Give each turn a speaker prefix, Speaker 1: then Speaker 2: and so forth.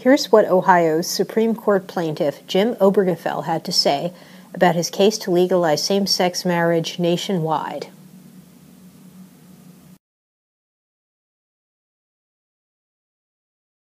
Speaker 1: Here's what Ohio's Supreme Court plaintiff Jim Obergefell had to say about his case to legalize same-sex marriage nationwide.